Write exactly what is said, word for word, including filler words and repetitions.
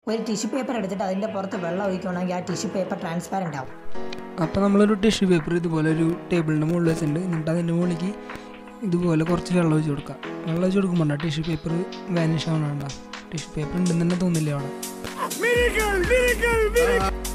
ഒരു tissue paper എടുത്തിട്ട് അതിൻ്റെ പുറത്ത് വെള്ളം ഒഴിക്കുകയാണെങ്കിൽ ആ ടിഷ്യൂ പേപ്പർ ട്രാൻസ്പാരൻ്റ് ആവും. അപ്പോൾ നമ്മളൊരു ടിഷ്യൂ പേപ്പർ ഇതുപോലെ ഒരു ടേബിളിൻ്റെ മുകളിൽ വെച്ചിട്ടുണ്ട്. എന്നിട്ട് അതിൻ്റെ മുകളിലേക്ക് ഇതുപോലെ കുറച്ച് വെള്ളം ഒഴിച്ച് കൊടുക്കുക. വെള്ളം ഒഴിച്ച് കൊടുക്കുമ്പോൾ ടിഷ്യൂ പേപ്പർ വാനിഷ് ആവണണ്ട. ടിഷ്യൂ പേപ്പർ ഉണ്ടെന്ന് തന്നെ തോന്നില്ല അവിടെ.